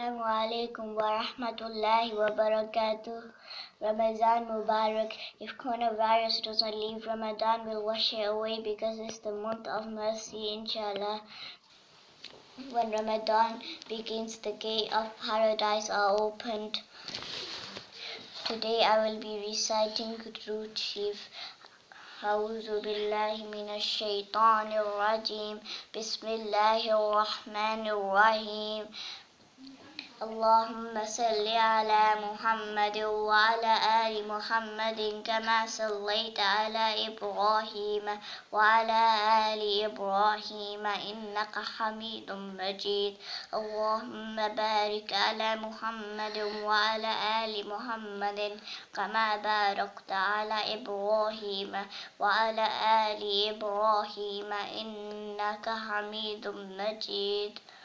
Assalamu alaikum wa rahmatullahi wa barakatuh. Ramadan Mubarak. If coronavirus doesn't leave, Ramadan will wash it away because it's the month of mercy, inshallah. When Ramadan begins, the gate of paradise are opened. Today I will be reciting Darood Sharif. أعوذ بالله من الشيطان الرجيم بسم الله الرحمن الرحيم اللهم صل على محمد وعلى آل محمد كما صليت على إبراهيم وعلى آل إبراهيم إنك حميد مجيد اللهم بارك على محمد وعلى آل محمد كما باركت على إبراهيم وعلى آل إبراهيم إنك حميد مجيد